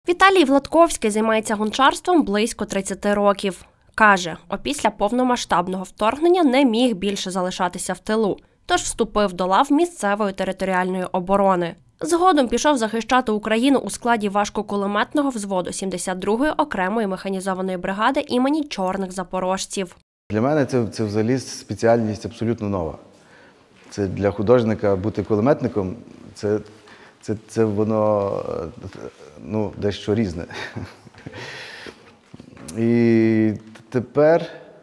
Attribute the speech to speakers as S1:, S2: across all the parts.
S1: Віталій Владковський займається гончарством близько 30 років. Каже, опісля повномасштабного вторгнення не міг більше залишатися в тилу, тож вступив до лав місцевої територіальної оборони. Згодом пішов захищати Україну у складі важкокулеметного взводу 72-ї окремої механізованої бригади імені Чорних запорожців.
S2: Для мене це взагалі спеціальність абсолютно нова. Це для художника бути кулеметником – це воно дещо різне. І тепер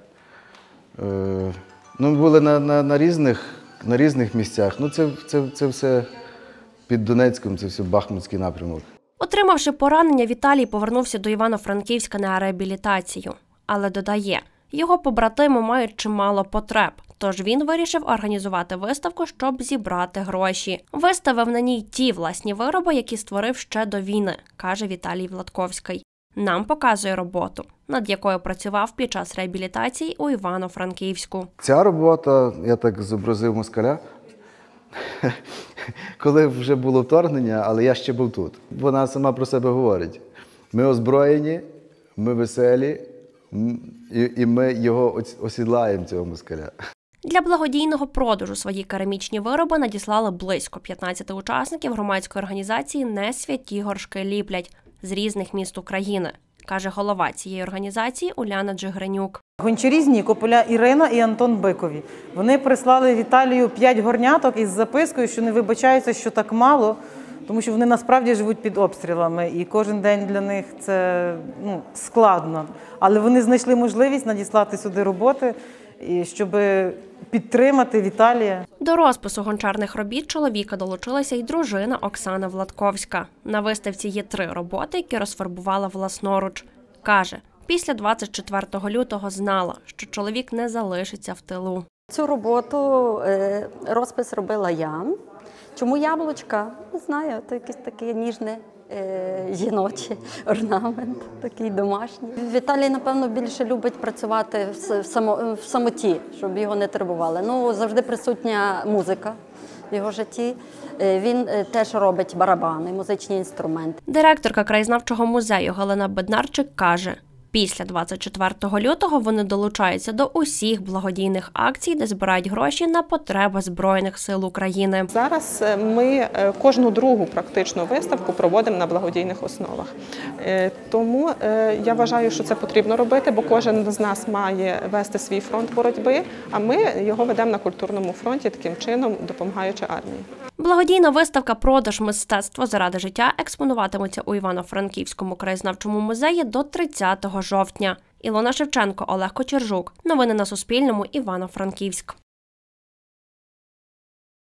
S2: ми були на різних місцях. Це все під Донецьком, це все Бахмутський напрямок.
S1: Отримавши поранення, Віталій повернувся до Івано-Франківська на реабілітацію. Але додає, його побратими мають чимало потреб, тож він вирішив організувати виставку, щоб зібрати гроші. Виставив на ній ті власні вироби, які створив ще до війни, каже Віталій Владковський. Нам показує роботу, над якою працював під час реабілітації у Івано-Франківську.
S2: Ця робота, я так зобразив москаля, коли вже було вторгнення, але я ще був тут. Вона сама про себе говорить. Ми озброєні, ми веселі, і ми його осідлаємо, цього москаля.
S1: Для благодійного продажу свої керамічні вироби надіслали близько 15 учасників громадської організації «Не святі горшки ліплять» з різних міст України, каже голова цієї організації Уляна Джигренюк.
S3: Гончарі з Нікополя Ірина і Антон Бикові. Вони прислали Віталію 5 горняток із запискою, що не вибачаються, що так мало, тому що вони насправді живуть під обстрілами, і кожен день для них це складно. Але вони знайшли можливість надіслати сюди роботи, щоб підтримати Віталія.
S1: До розпису гончарних робіт чоловіка долучилася й дружина Оксана Владковська. На виставці є 3 роботи, які розфарбувала власноруч. Каже, після 24 лютого знала, що чоловік не залишиться в тилу.
S4: Цю роботу розпис робила я. Чому яблучка? Не знаю, це якийсь такий ніжний жіночий орнамент, такий домашній. Віталій, напевно, більше любить працювати в самоті, щоб його не турбували. Завжди присутня музика в його житті. Він теж робить барабани, музичні інструменти.
S1: Директорка краєзнавчого музею Галина Беднарчик каже, після 24 лютого вони долучаються до усіх благодійних акцій, де збирають гроші на потреби Збройних сил України.
S5: Зараз ми кожну другу практично виставку проводимо на благодійних основах. Тому я вважаю, що це потрібно робити, бо кожен з нас має вести свій фронт боротьби, а ми його ведемо на культурному фронті, таким чином допомагаючи армії.
S1: Благодійна виставка «Продаж мистецтво заради життя» експонуватиметься у Івано-Франківському краєзнавчому музеї до 30 жовтня. Ілона Шевченко, Олег Кочержук. Новини на Суспільному. Івано-Франківськ.